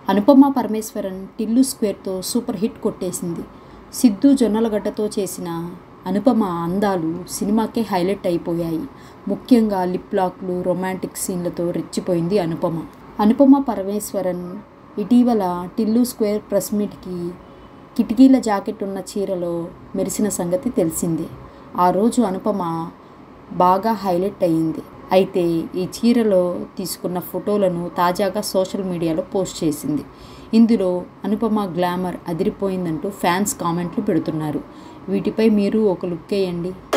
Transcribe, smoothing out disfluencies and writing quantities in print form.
అనుపమ పరమేశ్వరన్ టిల్లు స్క్వేర్తో super hit కొట్టేసింది. సిద్ధు జొన్నలగడ్డతో చేసిన అనుపమ అందాలు సినిమాకే హైలైట్ అయిపోయాయి. ముఖ్యంగా లిప్ లాక్లు, రొమాంటిక్ సీన్లతో రెచ్చిపోయింది అనుపమ. అనుపమ పరమేశ్వరన్ ఇటీవల టిల్లు స్క్వేర్ ప్రెస్ మీట్కి కిటికీల జాకెట్ ఉన్న చీరలో మెరిసిన సంగతి తెలిసిందే. ఆ రోజు అనుపమ బాగా హైలైట్ అయ్యింది. అయితే ఈ చీరలో తీసుకున్న ఫోటోలను తాజాగా సోషల్ మీడియాలో పోస్ట్ చేసింది. ఇందులో అనుపమ గ్లామర్ అదిరిపోయిందంటూ ఫ్యాన్స్ కామెంట్లు పెడుతున్నారు. వీటిపై మీరు ఒక లుక్ వేయండి.